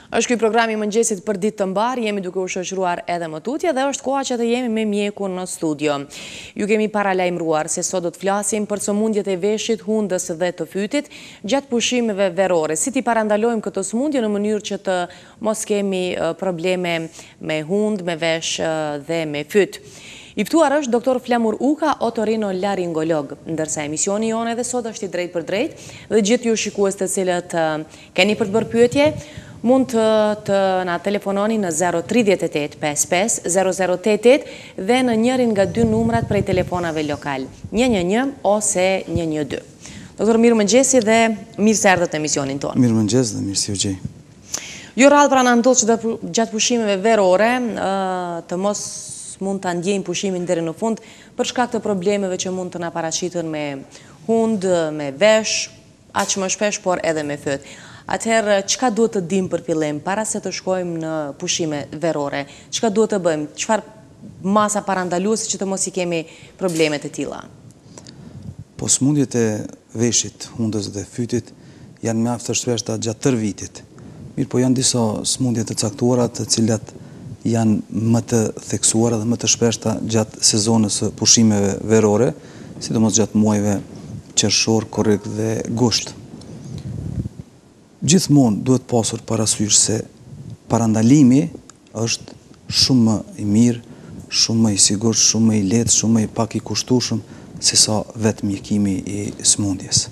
Është ky programi mëngjesit për ditë të mbar, jemi duke u shoqëruar edhe më tutje dhe është koha që të jemi me mjekun në studio. Ju kemi paralajmëruar se sot do të flasim për sëmundjet e veshit, hundës dhe të fytit gjatë pushimeve verore. Si ti parandalojmë këtë sëmundje në mënyrë që të mos kemi probleme me hund, me vesh dhe me fyt. I ftuar është doktor Flamur Uka, otorinolaringolog, ndërsa emisioni jonë edhe sot është i drejt për drejt dhe gjithë ju shikues të cilët keni për të bërë pyetje, mund të na telefononi në 038 55 0088 dhe në njërin nga dy numrat prej telefonave lokal, 111 ose 112. Doktor, mirë mëngjesi dhe mirë se erdhët në emisionin tonë. Mirë mëngjes dhe mirë si u gjej. Jo rrallë pra në ndodhë që gjatë pushimeve verore të mos mund të ndjejmë pushimin deri në fund për shkak të problemeve që mund të na paraqiten me hund, me vesh, aq më shpesh, por edhe me fyt. Atëherë, çka duhet të dim për fillim para se të shkojmë në pushime verore? Çka duhet të bëjmë? Çfarë masa parandaluese që të mos i kemi problemet e tilla? Po sëmundjet e veshit, hundës dhe fytit janë mjaft të shpeshta gjatë tërë vitit. Mirë, po janë disa sëmundje të caktuara të cilat janë më të theksuara dhe më të shpeshta gjatë sezonës së pushimeve verore, sidomos gjatë muajve qershor, korrik dhe gusht. Gjithmonë duhet pasur parasysh se parandalimi është shumë më i mirë, shumë më i sigurt, shumë më i lehtë, shumë më i pak i kushtueshëm se sa vetë mjekimi i sëmundjes.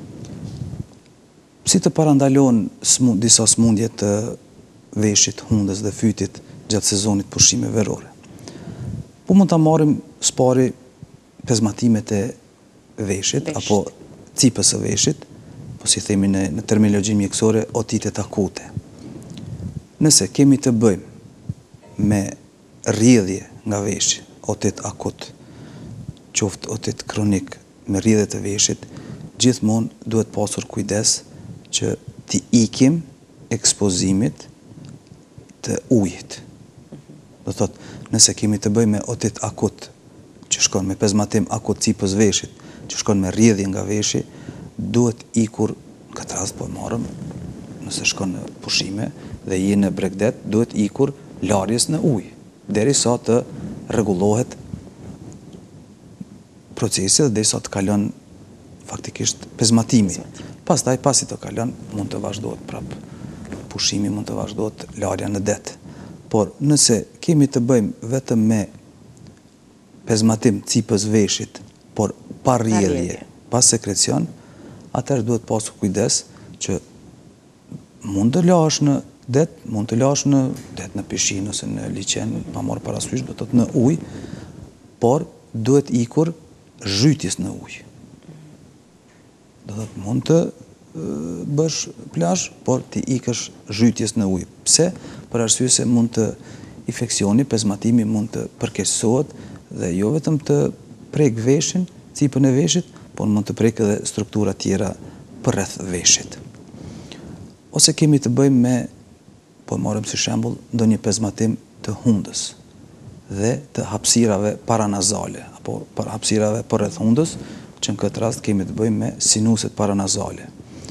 Si të parandalohen disa sëmundje të veshit, hundës dhe fytit gjatë sezonit pushime verore? Po mund të marrim spari pezmatimet e veshit, apo cipës e veshit, po si themi në terminologji mjekësore, otitet akute. Nëse kemi të bëjmë me rrjedhje nga veshi, otit akut, qoftë otit kronik me rrjedhje të veshit, gjithmonë duhet pasur kujdes që t'i ikim ekspozimit të ujit. Do thotë, nëse kemi të bëjmë me otit akut, që shkon me pezmatim akut cipës veshit, që shkon me rrjedhje nga veshi, duhet ikur, këtë rast po marrëm, nëse shkon në pushime dhe je në bregdet, duhet ikur larjes në ujë, derisa të rregullohet procesi dhe derisa të kalon faktikisht pezmatimi. Pastaj, pasi të kalon, mund të vazhdohet prap pushimi, mund të vazhdohet larja në det. Por nëse kemi të bëjmë vetëm me pezmatim cipës veshit, por pa rrjedhje, pa sekrecion, atëherë duhet pasur kujdes që mund të lash në det, mund të lash në det, në pishinë ose në liqen, pa marrë parasysh, do të thotë në ujë, por duhet ikur zhytjes në ujë. Do të thotë mund të bësh plazh, por ti ikësh zhytjes në ujë. Pse? Për arsye se mund të infeksioni, pezmatimi mund të përkeqësohet dhe jo vetëm të prek veshin, cipën e veshit, por mund të prek edhe struktura tjera përreth veshit. Ose kemi të bëjmë me, po marrim si shembull, ndonjë pezmatim të hundës dhe të hapësirave paranazale, apo hapësirave përreth hundës, që në këtë rast kemi të bëjmë me sinuset paranazale.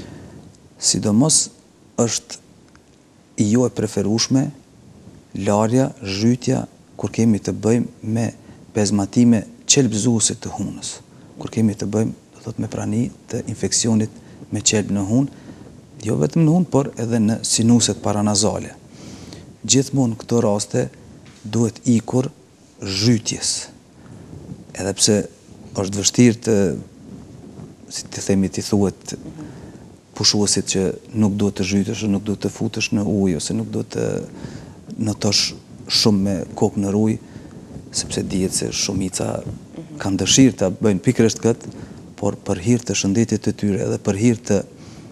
Sidomos është jo e preferueshme larja, zhytja, kur kemi të bëjmë me pezmatime qelbëzuese të hunës, kur kemi të bëjmë, do thotë, me prani të infeksionit me qelb në hunë, jo vetëm në hunë, por edhe në sinuset paranazale. Gjithmonë në këto raste duhet ikur zhytjes. Edhe pse është vështirë të, si të themi, t'i thuhet pushuesit që nuk duhet të zhytesh, nuk duhet të futesh në ujë, ose nuk duhet të notosh shumë me kokë në ujë, sepse dihet se shumica kanë dëshirë të bëjnë pikërisht këtë, por për hir të shëndetit të tyre edhe për hir të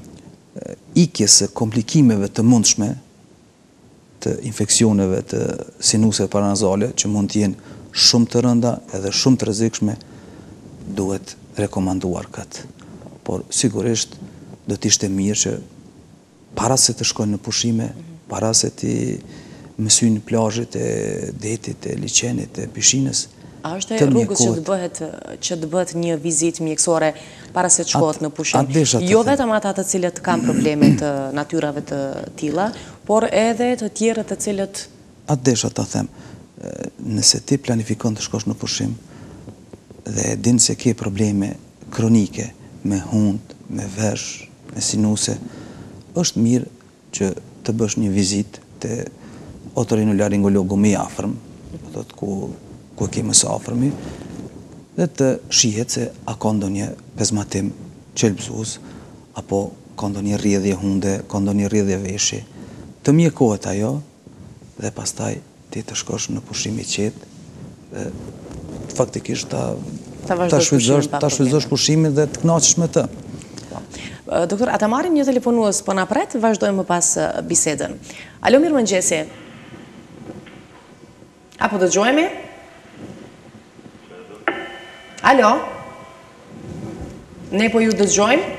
ikjes së komplikimeve të mundshme, të infeksioneve të sinuseve paranazale, që mund të jenë shumë të rënda edhe shumë të rrezikshme, duhet rekomanduar këtë. Por sigurisht do të ishte mirë që para se të shkojnë në pushime, para se të mësynë plazhet e detit, e liqenit, e pishinës, A është e rrugës që të bëhet një vizitë mjekësore para se të shkohet në pushim? Jo vetëm ata të cilët kanë probleme të natyrave të tilla, por edhe të tjerët të cilët... Atë desha ta them, nëse ti planifikon të shkosh në pushim dhe din se ke probleme kronike me hund, me vesh, me sinuse, është mirë që të bësh një vizitë te otorinolaringologu më i afërm, ku ke më së afërmi, dhe të shihet se a ka ndonjë pezmatim qelbëzues, apo ka ndonjë rrjedhje hunde, ka ndonjë rrjedhje veshi, të mjekohet ajo dhe pastaj ti të shkosh në pushim i qetë dhe faktikisht ta shfrytëzosh pushimin dhe të kënaqesh me të. Doktor, ata marrim një telefonues po na pret, vazhdojmë më pas bisedën. Alo, mirëmëngjesi. Apo dëgjojemi? Alo? Ne po ju dëgjojmë?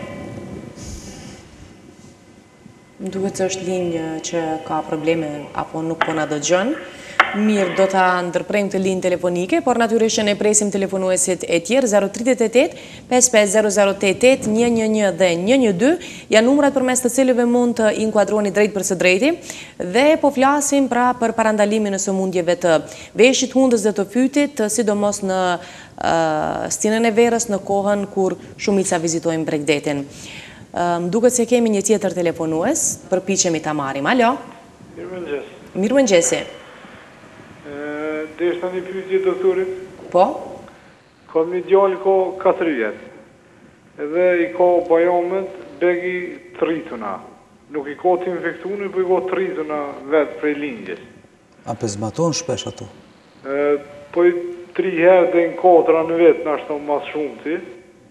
Më duket se është linjë që ka probleme apo nuk po na dëgjon. Mirë, do ta ndërprejmë të linjë telefonike, por natyrisht që ne presim telefonuesit e tjerë, 038 550088 111 dhe 112, janë numrat përmes të cilëve mund të inkuadroni drejt për së drejti, dhe po flasim pra për parandalimin e sëmundjeve të veshit, hundës dhe të fytit, sidomos në stinën e verës në kohën kur shumica vizitojnë Bregdetin. Më duket se kemi një tjetër telefonues, përpiqemi ta marrim. Alo? Mirëmëngjes. Mirëmëngjesi. Dhe është një pyetje doktorit? Po? Kam një djalë ka 4 vjet. Edhe i ka bajamet begi të rrituna. Nuk i ka të infektune, po i ka të rrituna vetë prej lindjes. A pezmaton shpesh ato? Po i 3 herë dhe në 4 në vetë në ashtë mas shumë ti.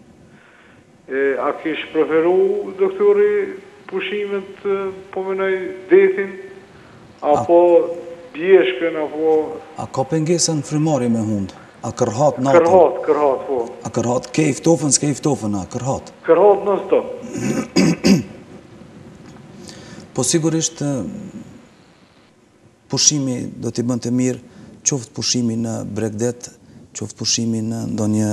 A kish preferu, doktori, pushimet po menoj detin, apo bjeshkën, apo... A ka pengesën frymari me hund? A kërhat natën? Kërhat, po. A kërhat ke iftofën, s'ke iftofën, a kërhat? Kërhat në stop. Po sigurisht, pushimi do t'i bënd të mirë, qoftë pushimi në Bregdet, qoftë pushimi në ndonjë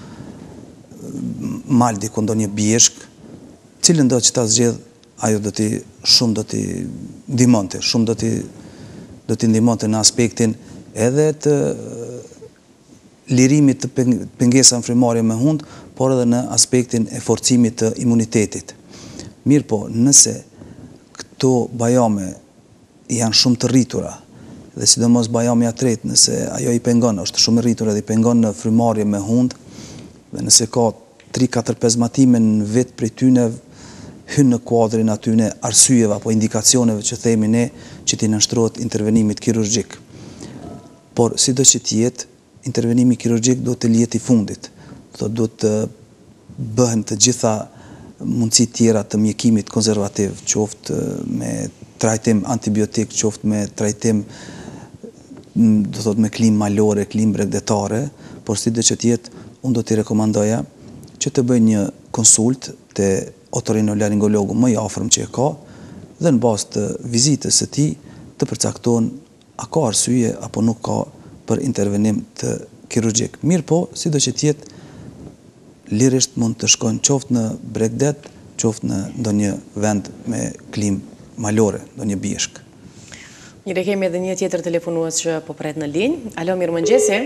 maldi, ku ndonjë bjeshk, cilën do që ta zgjedh, ajo shumë do t'i ndihmonte, shumë do t'i ndihmonte në aspektin edhe të lirimit të pengesave frymare me hund, por edhe në aspektin e forcimit të imunitetit. Mirë po, nëse këto bajame janë shumë të rritura, dhe sidomos bajamja tretë, nëse ajo i pengon, është shumë rritur edhe i pengon në frymarrje me hund, dhe nëse ka 3-4 pezmatime në vetë prej tyne, hynë në kuadrin atyne arsyeve apo indikacioneve që themi ne që t'i nështrohet intervenimit kirurgjik. Por, si do që t'jetë, intervenimi kirurgjik do të lihet i fundit. Do të bëhen të gjitha mundësi tjera të mjekimit konservativ, qoftë me trajtim antibiotik, qoftë me trajtim do thot me klim malore, klim bregdetare, por si do që t'jetë, unë do t'i rekomandoja që të bëj një konsult të otorinolaringologu më i afërm që e ka, dhe në bazë të vizitës së tij të përcaktohen a ka arsye apo nuk ka për intervenim të kirurgjik. Mirë po, si do që t'jetë, lirisht mund të shkojnë qoftë në Bregdet, qoftë në ndonjë vend me klim malore, ndonjë bjeshk. Njëre kemi edhe një tjetër telefonues që po pret në linjë. Alo, mirëmëngjesi.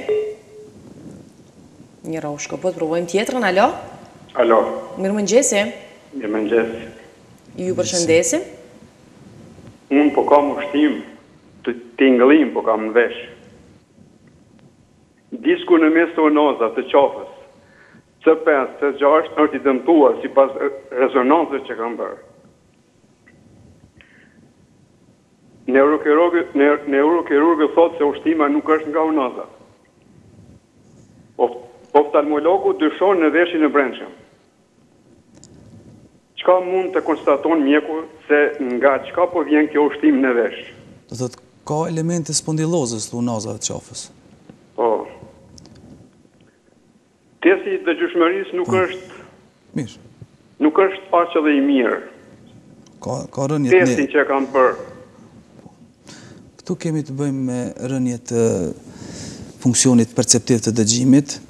Njëra u shkopot, provojmë tjetrën. Alo? Alo. Mirëmëngjesi. Mirëmëngjesi. Ju përshëndesim. Unë po kam ushtim të tingëllim, po kam në vesh. Disku në mes të onozat të qafës, C5, C6 është i dëmtuar si pas rezonancës që kam bërë. Neurokirurgë thotë se ushtima nuk është nga onozat. Oftalmologu dyshon në veshin e brendshëm. Çka mund të konstaton mjeku se nga çka po vjen kjo ushtim në vesh? Do thotë ka elemente spondilozës të onozave të qafës. Po. Testi i dëgjueshmërisë nuk është mirë. Nuk është aq edhe i mirë. Ka rënje të Testin që kam bërë. Këtu kemi të bëjmë me rënje të funksionit perceptiv të dëgjimit,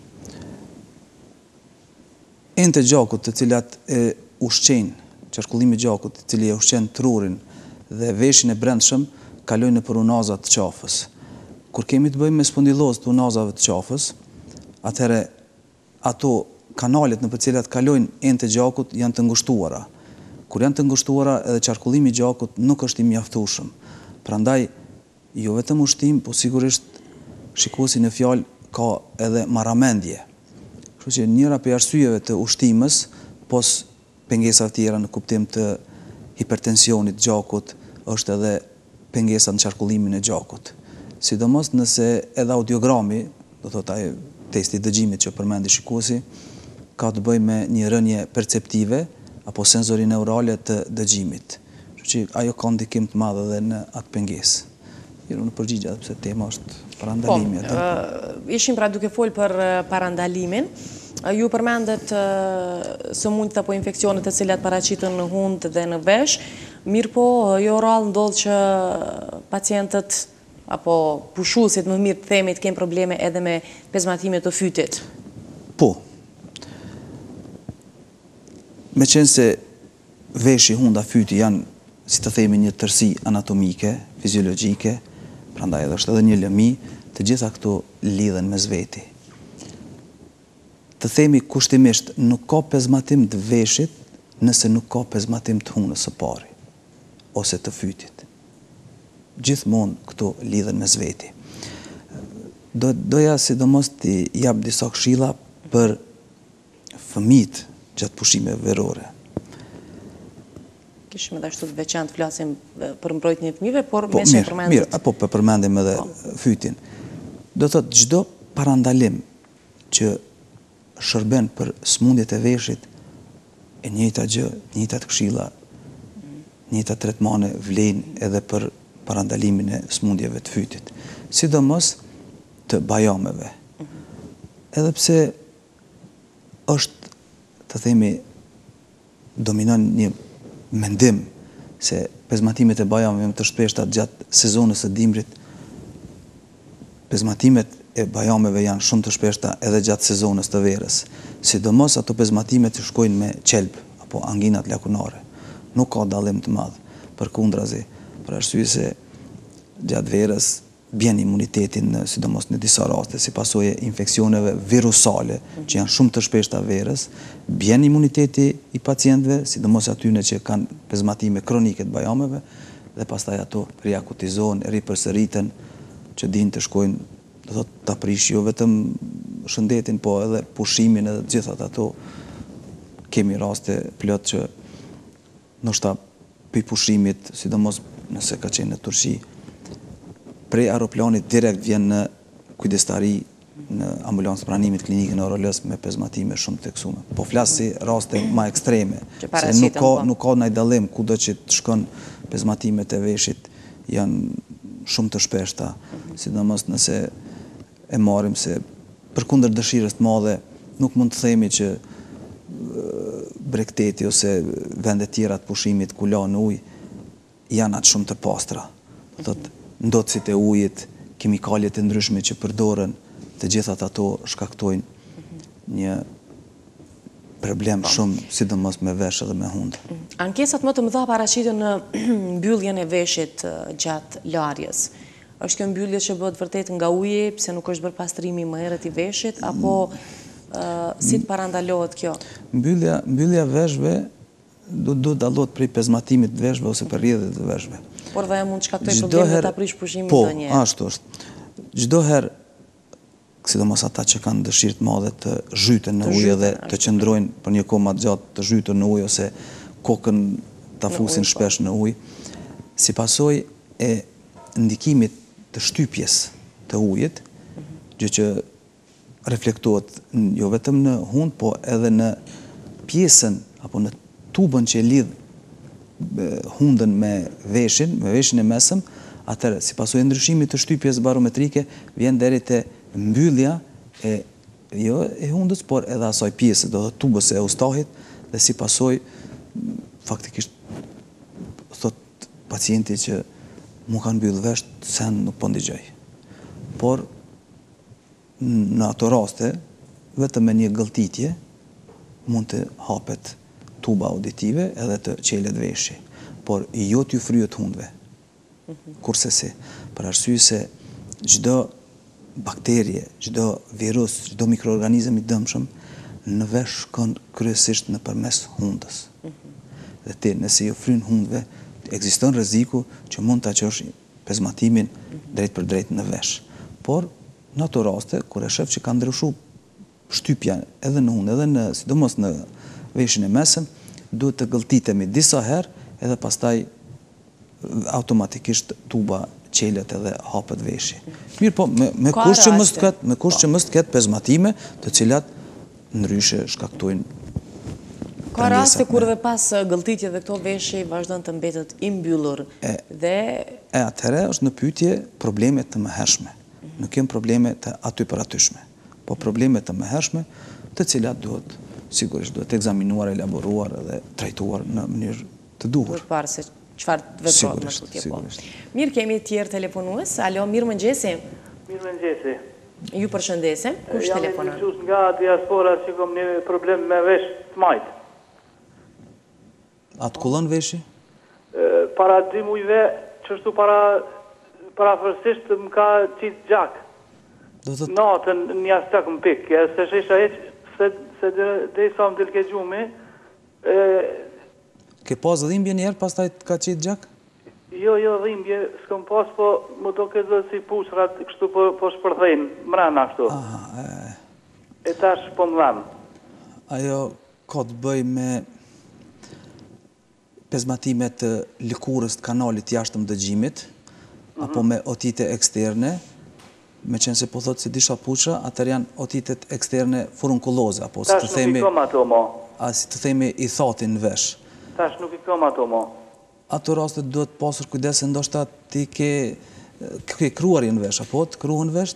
ente gjakut të cilat e ushqen, qarkullimi i gjakut i cili e ushqen trurin dhe veshin e brendshëm, kalojnë nëpër unazat të qafës. Kur kemi të bëjmë me spondilozë të unazave të qafës, atëherë ato kanalet në për cilat kalojnë ente gjakut janë të ngushtuara. Kur janë të ngushtuara edhe qarkullimi i gjakut nuk është i mjaftueshëm. Prandaj jo vetëm ushtim, po sigurisht shikuesi në fjalë ka edhe marramendje. Kështu që njëra prej arsyeve të ushtimës, pos pengesave tjera në kuptim të hipertensionit gjakut, është edhe pengesa në qarkullimin e gjakut. Sidomos nëse edhe audiogrami, do thotë ai testi i dëgjimit që përmendi shikuesi, ka të bëjë me një rënje perceptive apo senzorineurale të dëgjimit. Kështu që ajo ka ndikim të madh edhe në atë pengesë. Në përgjigje, sepse tema është parandalimi. Ishim pra duke folë për parandalimin. Ju përmendet sëmundjet apo infeksionet të cilat paraqiten në hund dhe në vesh, mirë po, jo rrallë ndodh që pacientët apo pushuesit, më mirë të themi, të kenë probleme edhe me pezmatimet të fytit. Po. Me qenë se veshi, hunda, fyti janë, si të themi, një tërësi anatomike, fiziologjike, prandaj edhe është edhe një lëmi, të gjitha këto lidhen me zveti. Të themi kushtimisht, nuk ka pezmatim të veshit nëse nuk ka pezmatim të hundës së pari, ose të fytit. Gjithmonë këto lidhen me zveti. Doja sidomos të jap disa këshilla për fëmijët gjatë pushimeve verore. Kishim edhe ashtu të veçantë flasim për mbrojtjen e fëmijëve, por me që përmendet. Mirë, apo përmendim edhe fytin. Do thotë çdo parandalim që shërben për smundjet e veshit, e njëjta gjë, njëjta këshilla, njëjta tretmane vlen edhe për parandalimin e smundjeve të fytit, sidomos të bajameve. Edhe pse është, të themi, dominon një mendim se pezmatimet e bajameve më të shpeshta gjatë sezonës së dimrit, pezmatimet e bajameve janë shumë të shpeshta edhe gjatë sezonës të verës, sidomos ato pezmatimet që shkojnë me qelb apo anginat lakunare. Nuk ka dallim të madh, përkundrazi, për arsye se gjatë verës bjen imunitetin, sidomos në disa raste, si pasojë infeksioneve virusale, që janë shumë të shpeshta verës, bjen imuniteti i pacientëve, sidomos atyre që kanë pezmatime kronike të bajameve, dhe pastaj ato riakutizohen, ripërsëriten, që dinë të shkojnë, do thotë ta prish jo vetëm shëndetin, po edhe pushimin edhe të gjithat ato. Kemi raste plot që ndoshta pi pushimit, sidomos nëse ka qenë në Turqi, prej aeroplanit direkt vjen në kujdestari në ambulancë pranimit klinikën e Orolës me pezmatime shumë të teksume. Po flas si raste më ekstreme, se nuk ka ndaj dallim, kudo që të shkon pezmatimet e veshit janë shumë të shpeshta, sidomos nëse e marrim se përkundër dëshirës të madhe nuk mund të themi që brekteti ose vendet tjera të pushimit ku la në ujë janë atë shumë të pastra. Do thotë ndotësit e ujit, kemikaljet e ndryshme që përdoren, të gjithat ato shkaktojnë një problem shumë, sidomos me vesh edhe me hund. Ankesat më të mëdha paraqiten në mbylljen e veshit gjatë larjes. Është kjo mbyllje që bëhet vërtet nga uji, pse nuk është bërë pastrimi më herët i veshit, apo si të parandalohet kjo? Mbyllja veshve do dallohet prej pezmatimit të veshve ose për rrjedhjet të veshve. Por dhe mund të shkaktoj probleme dhe ta prish pushimin ndonjëherë. Po, ashtu është. Çdo herë, sidomos ata që kanë dëshirë të madhe të zhyten në ujë dhe të qëndrojnë për një kohë më të gjatë të zhytur në ujë ose kokën ta fusin shpesh në ujë, si pasojë e ndikimit të shtypjes të ujit, gjë që reflektohet jo vetëm në hund, po edhe në pjesën apo në tubën që lidh hundën me veshin e mesëm, atëherë si pasojë ndryshimit të shtypjes barometrike vjen deri te mbyllja jo e hundës, por edhe asaj pjese, do të tubës e eustahit, dhe si pasojë faktikisht thot pacienti që mu kanë mbyllë vesh, sen nuk po ndigjoj. Por në ato raste, vetëm me një gëlltitje, mund të hapet tuba auditive edhe të qelet veshi, por jo t'ju fryet hundve. Kurse si, për arsye se çdo bakterie, çdo virus, çdo mikroorganizëm i dëmshëm në vesh shkon kryesisht nëpërmes hundës. Dhe ti, nëse ju fryn hundve, ekziston rreziku që mund ta qosh pezmatimin drejt për drejt në vesh. Por në ato raste kur e shef që ka ndryshuar shtypja edhe në hund, edhe sidomos në veshin e mesëm, duhet të gëlltitemi disa herë edhe pastaj automatikisht tuba qelet edhe hapet veshi. Mirë po, me kush që mos të ketë pezmatime, të cilat ndryshe shkaktojnë. Ka raste kur dhe pas gëlltitje dhe këto veshi vazhdon të mbetet i mbyllur dhe... Atëherë është në pyetje probleme të mëhershme. Nuk kem probleme të aty për atyshme, po probleme të mëhershme të cilat sigurisht duhet ekzaminuar, elaboruar dhe trajtuar në mënyrë të duhur. Duhet parë se çfarë veprohet në tutje po. Mirë, kemi tjerë telefonues. Alo, mirë mëngjesi. Mirë mëngjesi. Ju përshëndesim. Kush telefonon? Jam i nga diaspora që kam një problem me vesh të majtë. A të kullon veshi? Para 2 mujve, qështu parafërsisht më ka qitë gjak. Natën një astak më pikë, se shesha eq, se dhe i sa më dilke gjumi. Ke pas dhimbje njerë pas taj ka qitë gjak? Jo, dhimbje, s'kom pas, po më do këtë dhe si pushrat, kështu po shpërdhejnë, mrena kështu. E tash po më dhamë. Ajo ka të bëj me pezmatimet të lëkurës të kanalit jashtëm dëgjimit, apo me otite eksterne, me qenë se po thotë se disha pushra, atër janë otitet eksterne furunkuloze, apo si të themi... Tash nuk i kom ato, mo. A si të themi i thatin në vesh. Tash nuk i kom ato, mo. Ato rastet duhet pasur kujdese ndoshta ti ke kruari në vesh, apo të kruhën vesh?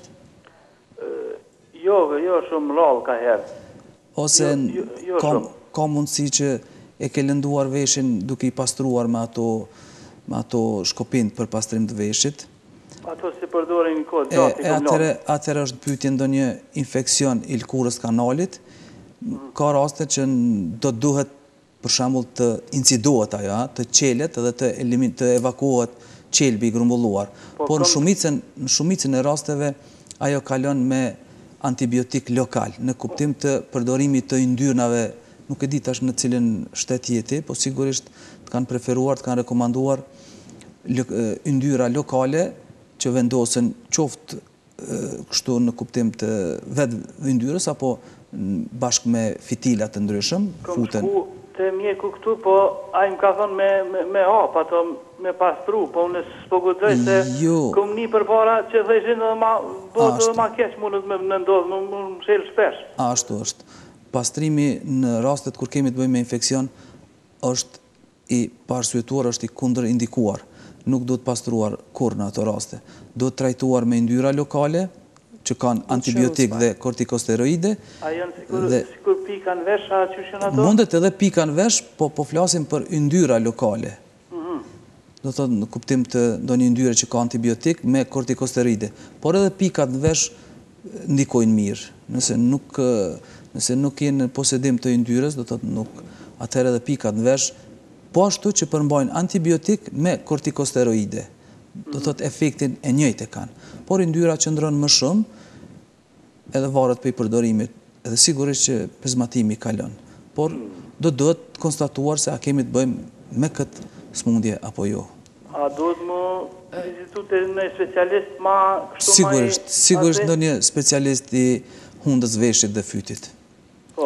Jo, shumë rallë ka herë. Ose ka mundësi që e ke lënduar veshin duke i pastruar me ato shkopin për pastrim të veshit. Ato si përdorin një kodë gjatë i komlonë. Atëherë është pyetje ndonjë infekcion i lëkurës kanalit. Ka raste që do duhet për shembull të incidohet ajo, të qelet edhe të evakuohet qelbi i grumbulluar. Por në shumicën e rasteve ajo kalon me antibiotik lokal, në kuptim të përdorimit të yndyrnave. Nuk e di tash në cilën shtet jeti, po sigurisht të kanë preferuar, të kanë rekomanduar yndyra lokale që vendosen qoftë kështu në kuptim të vetë yndyrës, apo bashkë me fitilat të ndryshëm, futen. Kom shku të mjeku këtu, po a im ka thonë me hap, ato me pastru, po unë s'po gudzoj se kom një për para që dhejshin dhe ma keq mundet me ndodhë, më shelë shpesh. Ashtu është. Pastrimi në rastet kur kemi të bëjmë me infekcion është i parsuetuar, është i kundër indikuar. Nuk duhet pastruar kur në ato raste. Duhet trajtuar me yndyra lokale që kanë antibiotik dhe kortikosteroide. A janë sikur pika në vesh, a qyshin ato? Mundet edhe pika në vesh, po flasim për yndyra lokale. Do të thotë në kuptim të ndonjë yndyre që ka antibiotik me kortikosteroide. Por edhe pikat në vesh ndikojnë mirë. Nëse nuk jenë në posedim të yndyres, do të thotë nuk, atëherë edhe pikat në vesh, po ashtu që përmbajnë antibiotik me kortikosteroide. Do të thotë efektin e njëjtë kanë. Por yndyra qëndron më shumë, edhe varet për i përdorimit, edhe sigurisht që pezmatimi kalon. Por do duhet konstatuar se a kemi të bëjmë me këtë smundje apo jo. A duhet më vizitu të në specialist ma kështu ma i... Sigurisht ndonjë specialist i hundës, veshit dhe fytit. Po.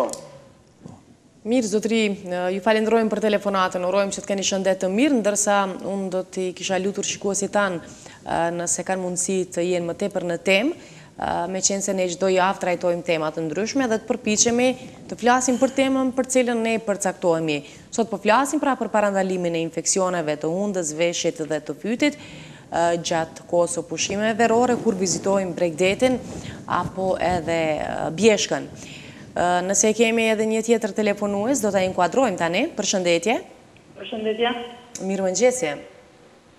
Mirë, zotri, ju falenderojmë për telefonatën, urojmë që të keni shëndet të mirë, ndërsa unë do t'i kisha lutur shikuesit tanë nëse kanë mundësi të jenë më tepër në temë, me qenë se ne çdo javë trajtojmë temat të ndryshme dhe të përpiqemi të flasim për temën për cilën ne përcaktohemi. Sot po flasim pra për parandalimin e infeksioneve të hundës, veshit dhe të fytit gjatë kohës së pushimeve verore kur vizitojmë Bregdetin apo edhe Bjeshkën. Nëse kemi edhe një tjetër telefonues, do ta inkuadrojmë tani. Përshëndetje. Përshëndetje. Mirëmëngjesi.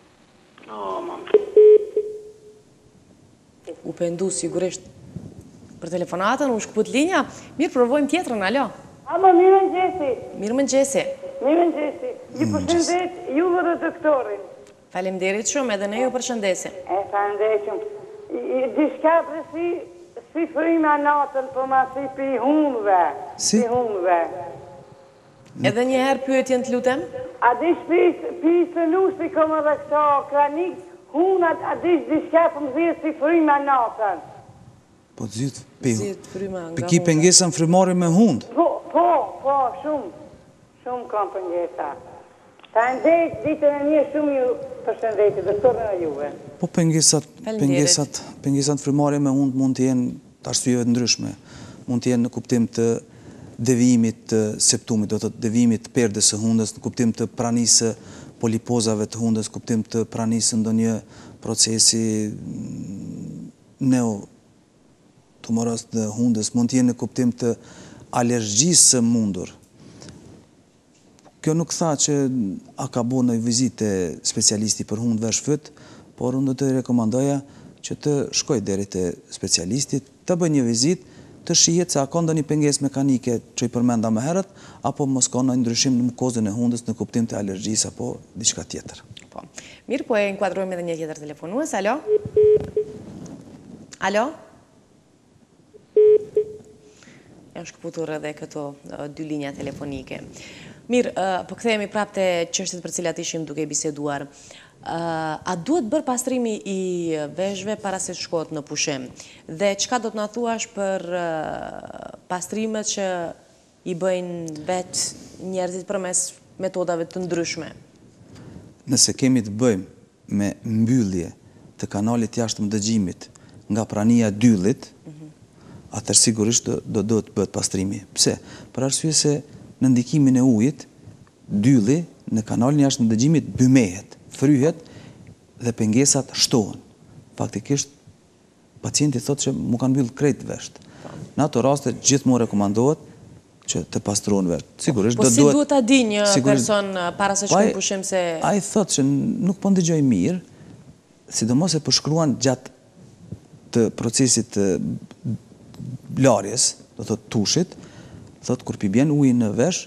O, mam. U pendu sigurisht. për telefonatën, u shkëput linja. Mirë, provojmë tjetrën, alo. Alo, mirë mëngjesi. Mirë mëngjesi. Mirë mëngjesi. Ju përshëndet juve dhe doktorin. Faleminderit shumë, edhe ne ju përshëndesim. Faleminderit. Dishka për si frima natën, për ma si pi hunëve. Si? Pi hunëve. Edhe njëherë pyetjen të lutem? A dish pi sënusi këmë dhe këto kranik, hunat, a dish dishka për më zhjetë si frima natën. Po të zhjith pihu. Zhjetë fryma nga Për ki pengesën frymore me hundë? Po, shumë. Shumë kam pengesa. Ta ndejt, ditën e një shumë ju përshëndeti, doktorën e juve. Po pengesat frymore me hundë mund të jenë të arsyeve të ndryshme. Mund të jenë në kuptim të devijimit të septumit, do të devijimit të perdes së hundës, në kuptim të pranisë polipozave të hundës, në kuptim të pranisë ndonjë procesi tumoros të hundës, mund të jenë në kuptim të alergjisë së mundur. Kjo nuk tha që a ka bo në vizite specialisti për hundë vesh fyt, por unë do të rekomandoja që të shkoj deri te specialisti, të bëj një vizitë, të shihet se a ka ndonjë pengesë mekanike që i përmenda më herët, apo mos ka ndonjë ndryshim në mukozën e hundës në kuptim të alergjisë apo diçka tjetër. Po. Mirë, po e inkuadrojmë edhe një tjetër telefonues. Alo? Alo? E është shkëputur edhe këto dy linja telefonike. Mirë, po kthehemi prapë te çështjet për cilat ishim duke biseduar. A duhet bërë pastrimi i veshëve para se shkohet në pushim? Dhe çka do të na thuash për pastrimet që i bëjnë vetë njerëzit përmes metodave të ndryshme? Nëse kemi të bëjmë me mbyllje të kanalit jashtëm dëgjimit nga prania dyllit, atëherë sigurisht do të bëhet pastrimi. Pse? Për arsye se në ndikimin e ujit, dylli në kanalin jashtëm dëgjimit bymehet, fryhet dhe pengesat shtohen. Faktikisht, pacienti thotë që mu kanë mbyllë krejt vesht. Në ato raste, gjithmonë rekomandohet që të pastrohen vesht. Sigurisht, po si duhet ta di një person para se shkojë në pushim se... Ai thotë që nuk po ndëgjoj mirë, sidomos e përshkruan gjatë të procesit të blarjes, do thotë tushit, thotë kur pi bjen uji në vesh,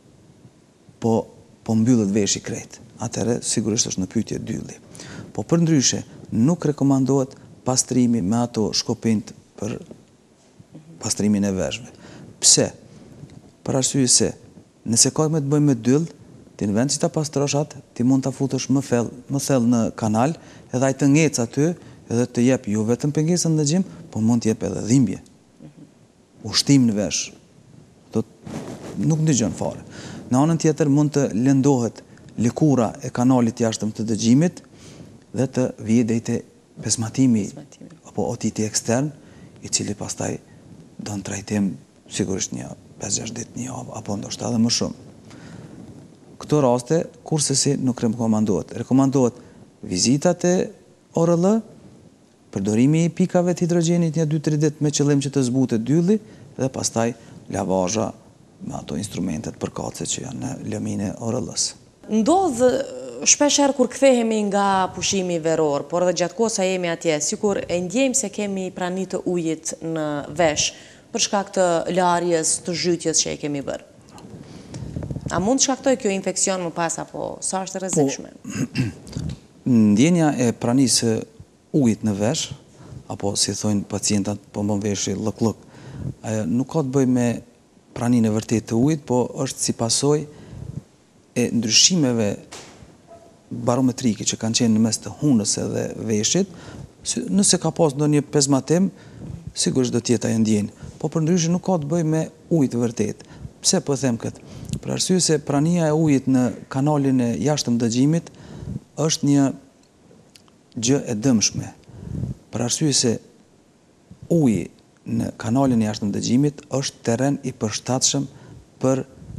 po mbyllet veshi krejt. Atëherë sigurisht është në pyetje dylli. Po përndryshe nuk rekomandohet pastrimi me ato shkopinjt për pastrimin e veshëve. Pse? Për arsye se nëse ka me të bëjmë me dyll, ti në vend që ta pastrosh atë, ti mund ta futësh më thellë në kanal, edhe ai të ngec aty, edhe të jep jo vetëm pengesën në dëgjim, por mund të jep edhe dhimbje. Ushtim në vesh. Nuk ndëgjon fare. Në anën tjetër mund të lëndohet lëkura e kanalit jashtëm të dëgjimit dhe të vijë deri te pesmatimi apo otiti ekstern, i cili pastaj do në trajtim sigurisht një 5-6 ditë, një javë apo ndoshta edhe më shumë. Këto raste kurse nuk rekomandohet. Rekomandohet vizitat e ORL, përdorimi i pikave të hidrogenit një 2-3 ditë me qëllim që të zbutet dylli dhe pastaj lavazha me ato instrumentet përkatëse që janë në lëmin e ORL-s. Ndodhë shpesher kur kthehemi nga pushimi veror, por edhe gjatë kohës sa jemi atje, sikur e ndjejmë se kemi prani të ujit në vesh, për shkak të larjes, të zhytjes që e kemi bërë. A mund të shkaktoj kjo infekcion më pas, apo sa është e rrezikshme? Ndjenja e pranisë ujit në vesh, apo si thojnë pacientat po mbon veshi lëk-lëk, nuk ka të bëj me praninë e vërtetë të ujit, po është si pasojë e ndryshimeve barometrike që kanë qenë në mes të hunës edhe veshit. Nëse ka pas ndonjë pezmatim, sigurisht do të jetë ajo ndjenjë, po përndryshe nuk ka të bëj me ujit të vërtetë. Pse po them këtë? Për arsye se prania e ujit në kanalin e jashtëm dëgjimit është një gjë e dëmshme. Për arsye se uji në kanalin e jashtëm dëgjimit është terren i përshtatshëm për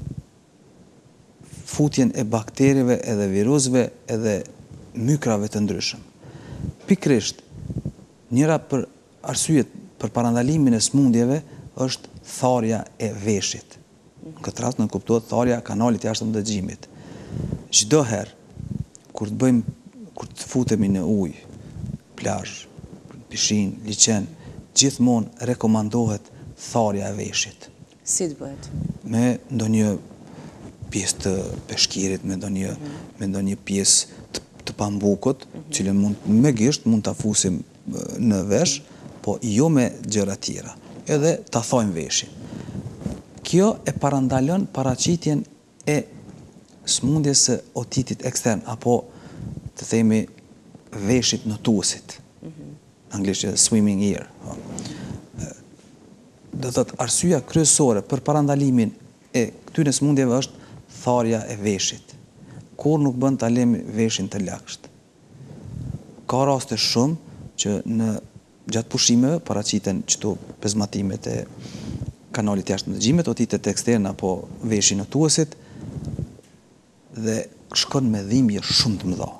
futjen e bakterieve edhe virusëve edhe mykrave të ndryshëm. Pikrisht, njëra për arsyet për parandalimin e smundjeve është tharja e veshit. Në këtë rast në kuptohet tharja kanalit jashtëm dëgjimit. Çdo herë kur të futemi në ujë, plazh, pishin, liçen, gjithmonë rekomandohet tharja e veshit. Si të bëhet? Me ndonjë pjesë të peshkirit, me ndonjë pjesë të pambukut, cilën me gisht mund të fusim në vesh, po jo me gjëra tjera, edhe të thojmë veshin. Kjo e parandalon paraqitjen e smundjes së otitit ekstern, apo të themi veshit notuesit, anglisht swimming ear. Do thot arsyeja kryesore për parandalimin e këtyre smundjeve është tharja e veshit. Kur nuk bën ta lëmë veshin të lagësht. Ka raste shumë që gjatë pushimeve paraqiten çto pezmatimet e kanalit jashtë ndëgjimet, otitet ekstern apo veshi notuesit, dhe shkon me dhimbje shumë të mëdha.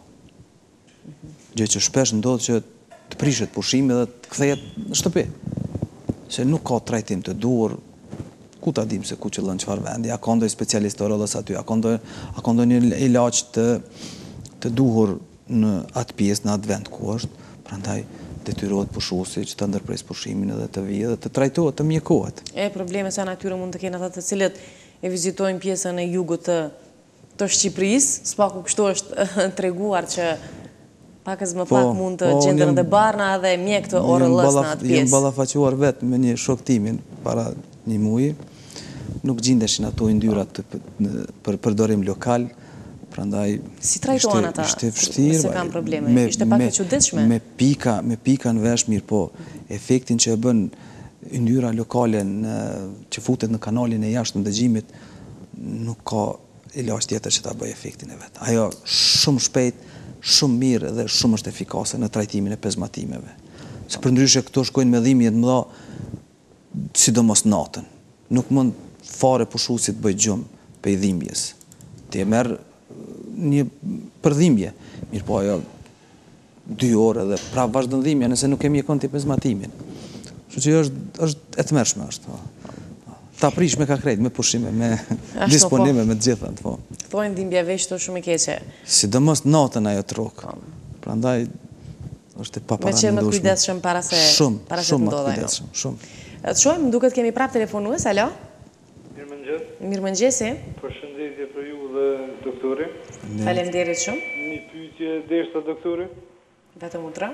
Gjë që shpesh ndodh që të prishet pushimi dhe të kthehet në shtëpi. Se nuk ka trajtim të duhur, ku ta dim se ku qëllon çfarë vendi, a ka ndonjë specialist urologës aty, a ka ndonjë ilaç të duhur në atë pjesë, në atë vend ku është, prandaj detyrohet pushuesi që të ndërpres pushimin edhe të vijë dhe të trajtohet, të mjekohet. Probleme sa natyre mund të kenë ata të cilët e vizitojnë pjesën e jugut të Shqipërisë, s'paku kështu është treguar që pakës më pak mund të gjenden dhe barna dhe mjek të ORL-s në atë pjesë. Jem ballafaquar vetë me një shok timin para një muaji, nuk gjindeshin ato yndyrat për përdorim lokal, prandaj si trajtohen ata? Ishte vështirë, se kanë probleme, ishte pak e çuditshme. Me pika në vesh, mirë po, efektin që e bën yndyra lokale që futet në kanalin e jashtë ndëgjimit, nuk ka ilaç tjetër që ta bëj efektin e vet. Ajo shumë shpejt, shumë mirë dhe shumë është efikase në trajtimin e pezmatimeve. Se përndryshe këto shkojnë me dhimbje të mëdha, sidomos natën. Nuk mund fare pushuesi të bëj gjumë prej dhimbjes. Ti e merr një përdhimbje, mirë po ajo 2 orë dhe prapë vazhdon dhimbja nëse nuk e mjekon ti pezmatimin. Kështu që është e tmerrshme është. Ta prish me kakrejt, me pushime, me disponime, me të gjitha. Thojnë dhimbja veç të shumë i keqe. Sidomos natën ajo trok. Prandaj është e paparandalueshme. Me qenë më kujdesshëm para se të ndodhë ajo. Shumë. Të shohim, duket kemi prapë telefonues, alo? Mirëmëngjes. Mirëmëngjesi. Përshëndetje për ju dhe doktori. Faleminderit shumë. Një pyetje derisa doktori. Vetëm utra.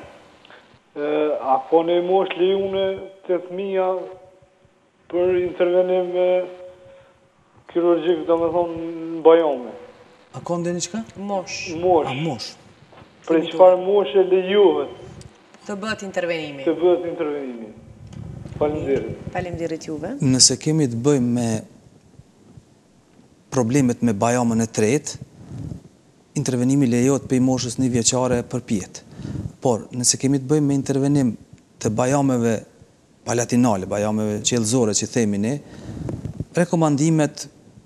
A ka në mosh lejune të fëmija për intervenim kirurgjik, do me thonë, në bajame? A ka ndonjë çka? Mosh. A mosh. Për çfarë moshe lejohet të bëhet intervenimi? Faleminderit. Faleminderit juve. Nëse kemi të bëjmë me problemet me bajamën e tretë, intervenimi lejohet për moshës 1 vjeçare përpjet. Por, nëse kemi të bëjmë me intervenim të bajameve palatinale, bajameve qellëzore që themi ne, rekomandimet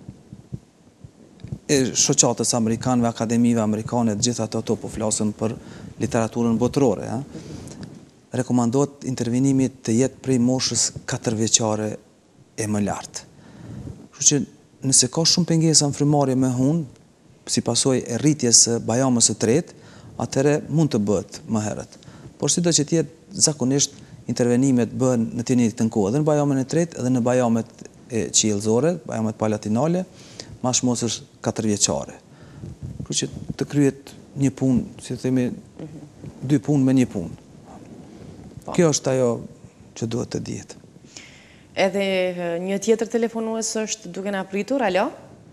e shoqatës amerikanëve, akademive amerikane, gjitha ato po flasën për literaturën botërore. Rekomandohet intervenimi të jetë prej moshës 4 vjeçare e më lartë. Kështu që nëse ka shumë pengesa në frymarrje me hunë, si pasojë e rritjes së bajamës së tretë, atëherë mund të bëhet më herët. Por sido që të jetë zakonisht intervenimet bëhen në të njëjtën kohë, edhe në bajamën e tretë, edhe në bajamet e qellëzore, bajamet palatinale, mas moshës 4 vjeçare. Kështu që të kryhet një punë, si themi, 2 punë me 1 punë. Kjo është ajo që duhet të dihet. Edhe një tjetër telefonues është duke na pritur, alo?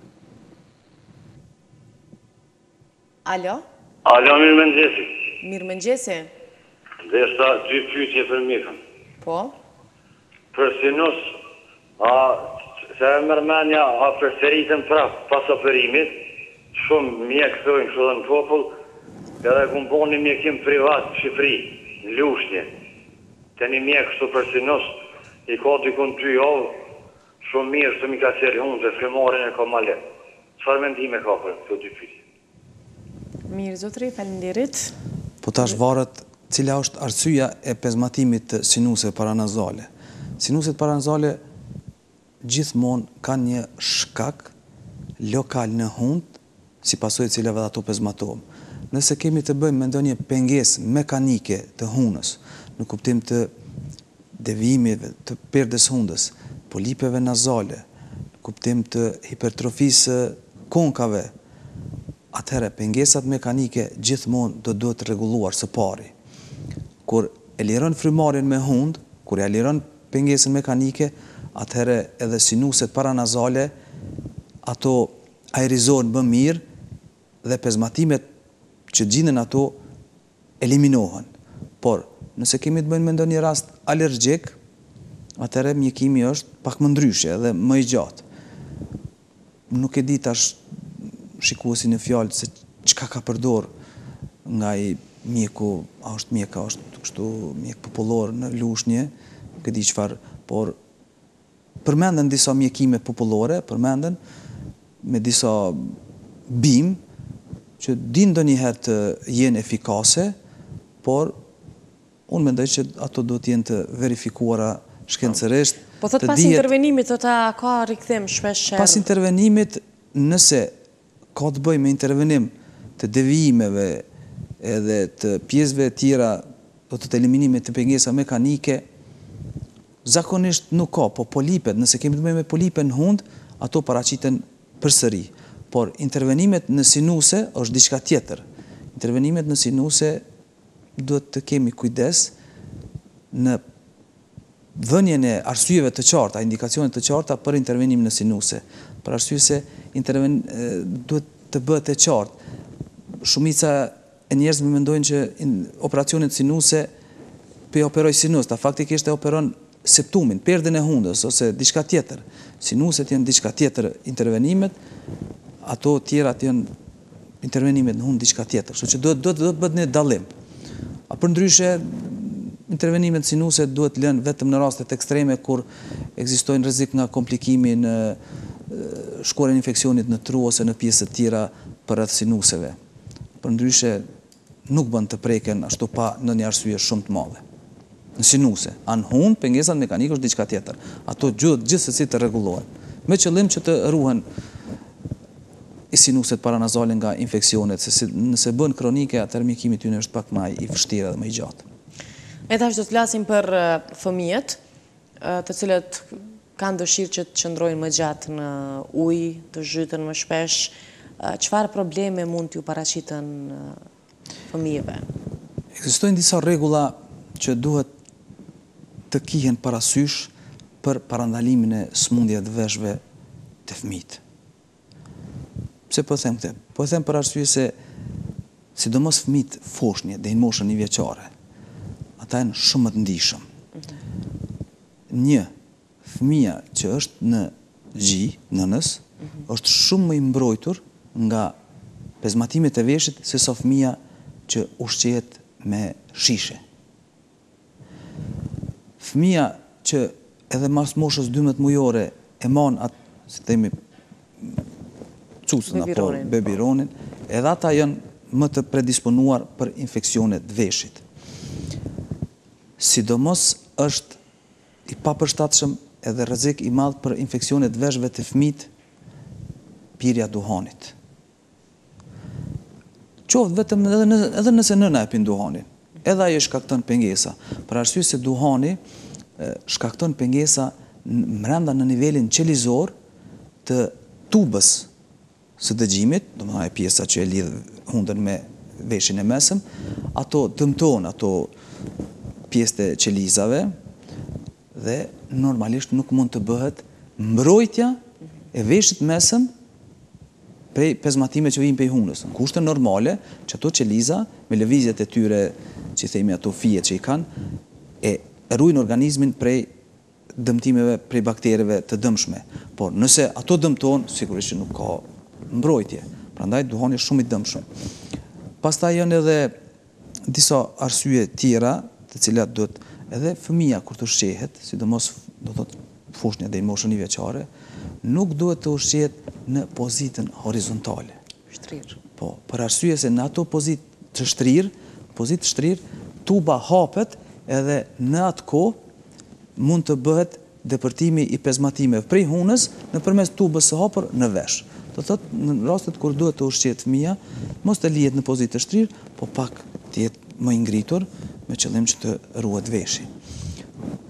Alo? Alo, mirëmëngjesi. Mirëmëngjesi. Dhe është 2 pyetje për mikën. Po? Për sinus, se e mërmenja a preferitën prapë pas operimit, shumë mjekë thojnë kështu dhe në popull, edhe ku më bo një mjekim privat në Shqipëri, në Lushnje. Të një mjekë kështu për sinus, i ka dikun 2 javë, shumë mirë së mi ka qërë hunë dhe frimarin e ka male. Çfarë mendime ka për këto 2 pyetje? Mirë, zotri, faleminderit. Po tash varet cila është arsyeja e pezmatimit të sinuseve paranazale. Sinuset paranazale gjithmonë kanë një shkak lokal në hund, si pasojë të cilave ato pezmatohen. Nëse kemi të bëjmë me ndonjë pengesë mekanike të hunës, në kuptim të devijimeve të perdes hundës, polipeve nazale, kuptim të hipertrofisë konkave, atëherë pengesat mekanike gjithmonë do duhet rregulluar së pari. Kur e liron frymarrjen me hund, kur ja liron pengesën mekanike, atëherë edhe sinuset paranazale ato aerizohen më mirë dhe pezmatimet që gjenden ato eliminohen. Por nëse kemi të bëjmë me ndonjë rast alergjik, atëherë mjekimi është pak më ndryshe dhe më i gjatë. Nuk e di tash shikuesi në fjalë se çka ka përdor nga i mjeku, a është mjek, a është kështu mjek popullor në Lushnjë, nuk e di çfarë, por përmenden disa mjekime popullore, përmenden me disa bim që din ndonjëherë të jenë efikase, por unë mendoj që ato duhet jenë të verifikuara shkencërisht. Po thot pas intervenimit do ta ka rikthim shpesh. Pas intervenimit, nëse ka të bëjë me intervenim të devijimeve edhe të pjesëve tjera do të eliminimit të pengesa mekanike, zakonisht nuk ka, po polipet, nëse kemi të bëjmë me polipe në hund, ato paraqiten përsëri. Por intervenimet në sinuse është diçka tjetër. Intervenimet në sinuse duhet të kemi kujdes në vënien e arsyeve të qarta, indikacione të qarta për intervenim në sinuse. Për arsye se duhet të bëhet e qartë. Shumica e njerëzve mendojnë që operacionet sinuse po e operoj sinus, ta faktikisht e operon septumin, perden e hundës ose diçka tjetër. Sinuset janë diçka tjetër intervenimet, ato tjerat janë intervenimet në hund diçka tjetër. Kështu që duhet bëhet një dallim. A përndryshe intervenimet sinuse duhet lënë vetëm në rastet ekstreme kur ekzistojnë rrezik nga komplikimi në shkuarjen e infeksionit në tru ose në pjesë të tjera përreth sinuseve. Përndryshe nuk bën të preken ashtu pa ndonjë arsye shumë të madhe. Në sinuse, anë hund, pengesat mekanike është diçka tjetër. Ato gjithsesi të rregullohen, me qëllim që të ruhen i sinuset paranazale nga infeksionet, se nëse bën kronike, atëherë mjekimi tyre është pak më i vështirë dhe më i gjatë. E tash do të flasim për fëmijët, të cilët kanë dëshirë që të qëndrojnë më gjatë në ujë, të zhyten më shpesh. Çfarë probleme mund t'ju paraqiten fëmijëve? Ekzistojnë disa rregulla që duhet të kihen parasysh për parandalimin e smundjeve të veshëve të fëmijët. Pse po them këtë? Po them për arsye se sidomos fëmijët foshnjë deri në moshën 1 vjeçare, ata janë shumë të ndihshëm. Një fëmia që është në gjy, nënës, është shumë më i mbrojtur nga pezmatimet e veshit se sa fëmia që ushqehet me shishe. Fëmia që edhe mas moshës 12 mujore e man atë, si themi, cucën apo bebironin, edhe ata janë më të predisponuar për infeksione të veshit. Sidomos është i papërshtatshëm edhe rrezik i madh për infeksione të veshëve të fëmijët pirja duhanit. Qoftë vetëm edhe nëse nëna e pin duhanin, edhe ajo shkakton pengesa, për arsye se duhani shkakton pengesa brenda në nivelin qelizor të tubës së dëgjimit, domethënë e pjesa që e lidh hundën me veshin e mesëm, ato dëmtojnë ato pjesët e qelizave dhe normalisht nuk mund të bëhet mbrojtja e veshit mesëm prej pezmatimeve që vijnë prej hundës. Në kushte normale, që ato qeliza me lëvizjet e tyre, që themi ato fije që i kanë, e ruajnë organizmin prej dëmtimeve, prej baktereve të dëmshme. Por nëse ato dëmtojnë, sigurisht që nuk ka mbrojtje. Prandaj duhani është shumë i dëmshëm. Pastaj janë edhe disa arsye tjera, të cilat duhet edhe fëmia kur të ushqehet, sidomos do thotë foshnja deri në moshën 1 vjeçare, nuk duhet të ushqehet në pozitën horizontale. Shtrirë. Po, për arsye se në ato pozitë të shtrirë, tuba hapet edhe në atë kohë mund të bëhet depërtimi i pezmatimeve prej hunës nëpërmes tubës së hapur në vesh. Do thotë në rastet kur duhet të ushqehet fëmia, mos të lihet në pozitë të shtrirë, po pak të jetë më i ngritur me qëllim që të ruhet veshi.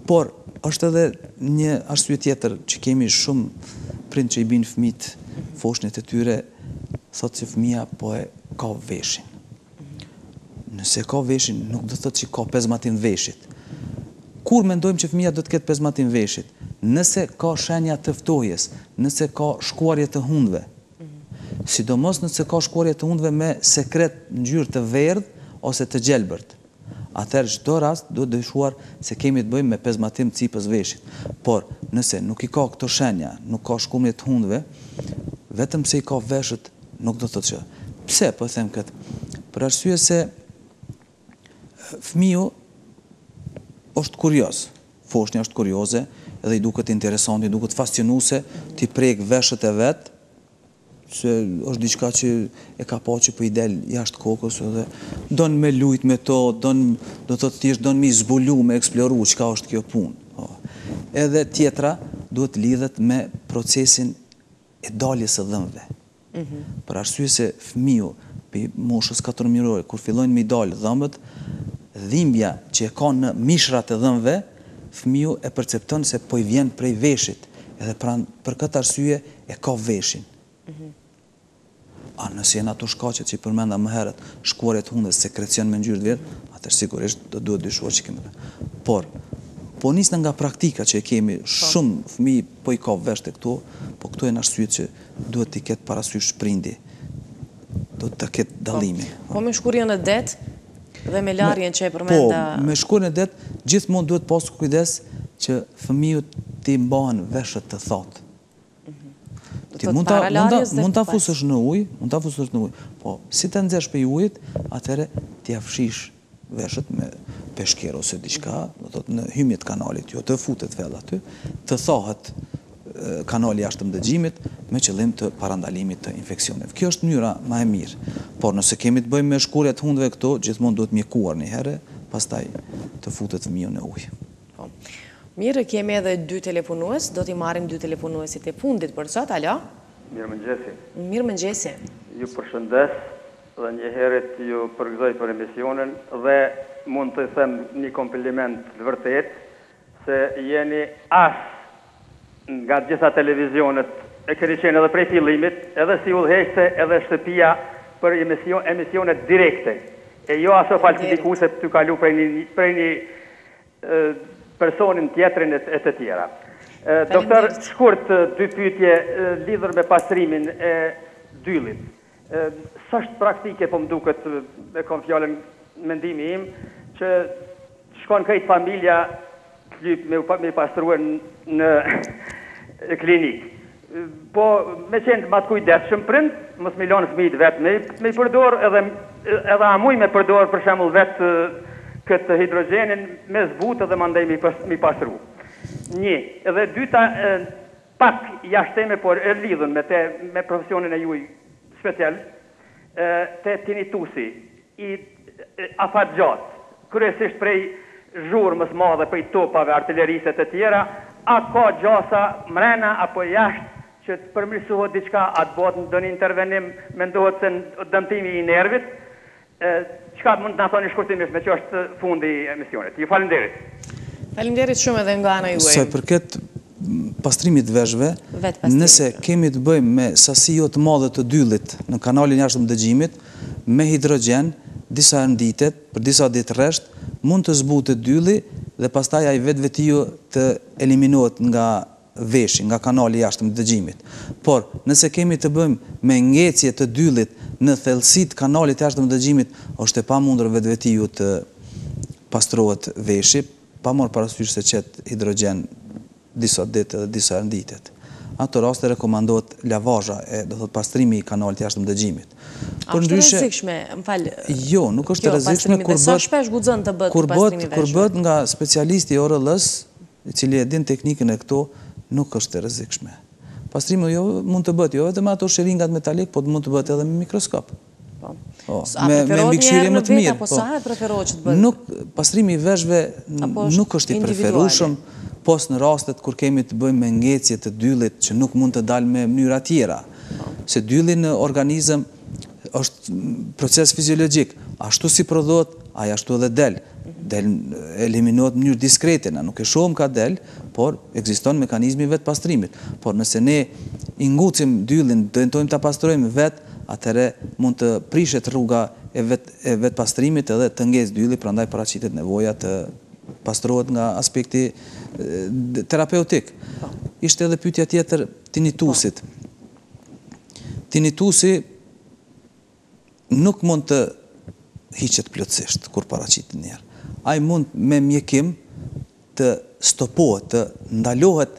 Por, është edhe një arsye tjetër që kemi shumë prind që i binë fëmijët foshnjët e tyre, thotë që fëmija po e ka veshin. Nëse ka veshin, nuk do thotë që ka pezmatin veshit. Kur mendojmë që fëmija do të ketë pezmatin veshit? Nëse ka shenja të ftohjes, nëse ka shkuarje të hundëve, sidomos nëse ka shkuarje të hundëve me sekret në ngjyrë të verdhë ose të gjelbërt. Atëherë çdo rast do të dyshuar se kemi të bëjmë me pezmatim cipës veshit. Por nëse nuk i ka këto shenja, nuk ka shkumje të hundëve, vetëm se i ka veshët, nuk do të thotë që. Pse po them këtë? Për arsye se fëmiu është kurioz. Foshnja është kurioze, edhe i duket interesant, i duket fascinuese, ti prek veshët e vet, se është diçka që e ka pa që po i del jashtë kokës, edhe don me lujt me to, do të thotë thjesht don me zbulu, me eksploru çka është kjo punë. Edhe tjetra duhet lidhet me procesin e daljes së dhëmbëve. Për arsye se fëmiu për moshës 4 mjerore, kur fillojnë me i dalë dhëmbët, dhimbja që e ka në mishrat e dhëmbëve, fëmiu e percepton se po i vjen prej veshit, edhe për këtë arsye e ka veshin. A nëse janë ato shkaqet që i përmenda më herët, shkuarjet hundës, sekrecion me ngjyrë të verdhë, atëherë sigurisht do duhet dyshuar që kemi. Por, po nisë nga praktika që e kemi, shumë fëmijë po i ka vesh të këto, po këto e në arsye që duhet t'i ketë parasysh prindi, do të ketë dallimi. Po me shkurjen e det dhe me larjen që e përmenda... Po, me shkurjen e det, gjithmonë duhet pasur kujdes që fëmijët t'i mbahen veshët të thotë. Ti mund ta fusësh në ujë, po si të nxesh për ujit, atëre ti afshish veshët me peshker ose diçka, do thotë në hymjet kanalit, jo të futet fella aty, të thahet kanali jashtë dëgjimit me qëllim të parandalimit të infeksioneve. Kjo është mënyra më e mirë. Por nëse kemi të bëjmë me shkurje të hundëve këto, gjithmonë duhet mjekuar një herë, pastaj të futet fëmiu në ujë. Mirë, kemi edhe 2 telefonues, do t'i marrim 2 telefonuesit e fundit për sot, alo? Mirëmëngjesi. Mirëmëngjesi. Ju përshëndes dhe një herët ju përgëzoj për emisionin dhe mund të them një kompliment të vërtet se jeni nga gjitha televizionet e keni qenë edhe prej fillimit, edhe si udhëheqëse edhe shtëpia për emisionet direkte. E jo aso falsifikuse për të kalu prej një personin tjetrin e të tjera. Doktor, shkurt 2 pyetje lidhur me pastrimin e dyllit. S'është praktike, po më duket, me kom fjallën mendimi im, që shkon këtë familja me pastruar në klinik. Po, me qenë ma të kujdesshëm prind, mos me lonë fëmijët vetë me i përdor, edhe amuj me përdor për shembull vetë këtë hidrogenin me zbutë dhe mandej mi pasru. Një, edhe dyta, pak jashteme, por e lidhën me profesionin e juj special, te tinitusi, i afat gjatë, kryesisht prej zhurmës madhe, prej topave, artilleriset e tjera, a ka gjasa mrena apo jashtë që të përmirësohet diçka, a të bëhet në një intervenim, mendohet se në dëmtimi i nervit, çka mund të na thoni shkurtimisht me që është fundi i emisionit. Ju falenderit. Falenderit shumë edhe nga ana juaj. Sa përket pastrimit të veshëve, nëse kemi të bëjmë me sasi jo të madhe të dyllit në kanalin jashtë dëgjimit, me hidrogen, disa rënditet, për disa ditë rresht, mund të zbutet dylli dhe pastaj ai vetvetijo të eliminohet nga veshi, nga kanali jashtë dëgjimit. Por, nëse kemi të bëjmë me ngecje të dyllit në thellësit kanalit jashtë dëgjimit, është e pamundur vetvetijo të pastrohet veshi, pa marrë parasysh se qetë hidrogen disa ditë dhe disa rënditet. Ato raste rekomandohet lavazha do thot pastrimi i kanalit jashtë dëgjimit. A është rrezikshme, më fal? Jo, nuk është rrezikshme kur bëhet nga specialisti i ORL-s, i cili e din teknikën e këto, nuk është rrezikshme. Pastrimi jo mund të bëhet jo vetëm ato sheringat metalik, po mund të bëhet edhe me mikroskop. Me mbikëqyrje më të mirë. Apo sa e preferohet që të bëhet? Pastrimi i veshëve nuk është i preferueshëm, pos në rastet kur kemi të bëjmë me ngecje të dyllit që nuk mund të dalë me mënyra tjera. Se dylli në organizëm është proces fiziologjik. Ashtu si prodhohet, ai ashtu edhe del. eliminohet në mënyrë diskrete, na nuk e shohim ka del, por ekziston mekanizmi vetë pastrimit. Por nëse ne i ngucim dyllin, tentojmë ta pastrojmë vetë, atëherë mund të prishet rruga e vetë pastrimit edhe të ngecë dylli, prandaj paraqitet nevoja të pastrohet nga aspekti terapeutik. Ishte edhe pyetja tjetër tinitusit. Tinitusi nuk mund të hiqet plotësisht kur paraqitet një herë. Ai mund me mjekim të stopohet, të ndalohet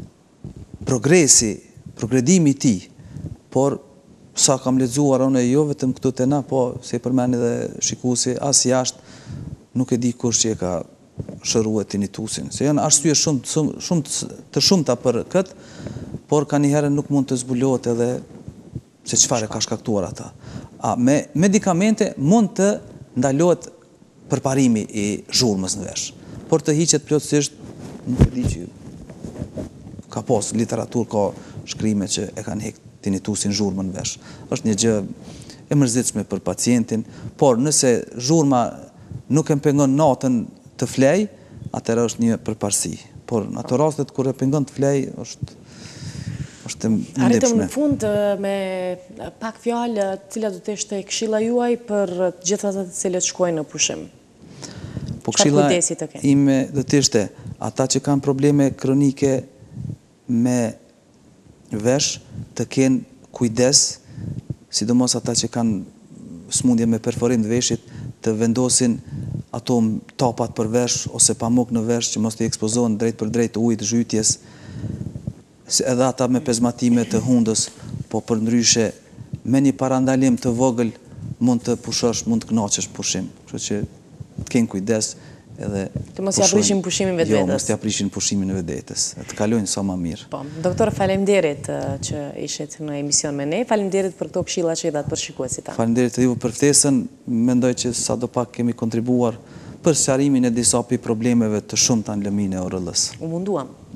progredimi i tij, por sa kam lexuar unë jo vetëm këtu te na, po se përmend edhe shikuesi as jashtë nuk e di kush që e ka shëruar tinitusin. Se janë arsye shumë të shumta për këtë, por kanjëherë nuk mund të zbulohet edhe se çfarë ka shkaktuar ata. Me medikamente mund të ndalohet përparimi i zhurmës në vesh, por të hiqet plotësisht nuk e di që ka pas literaturë, ka shkrime që e kanë heqë tinitusin zhurmën në vesh. Është një gjë e mërzitshme për pacientin, por nëse zhurma nuk e pengon natën të flej, atëherë është një përparësi. Por në ato rastet kur e pengon të flej, është Arritëm në fund me pak fjalë, cila do të ishte këshilla juaj për gjithë ata të cilët shkojnë në pushim. Po këshilla ime do të ishte ata që kanë probleme kronike me vesh të kenë kujdes, sidomos ata që kanë smundje me perforim të veshit, të vendosin ato tapat për vesh ose pamuk në vesh që mos të ekspozohen drejt për drejt ujit zhytjes, edhe ata me pezmatime të hundës, po për ndryshe me një parandalim të vogël mund të pushosh, mund të kënaqesh pushim. Kështu që të kenë kujdes edhe të mos ja prishin pushimin vetvetes. Jo, mos ja prishin pushimin e vetvetes, të kalojnë sa më mirë. Po, doktor, faleminderit që ishit në emision me ne. Faleminderit për këto këshilla që i dhat për shikuesit tanë. Faleminderit edhe ju për ftesën. Mendoj që sadopak kemi kontribuar për sqarimin e disa problemeve të shumta në lëmin e ORL-s. U munduam.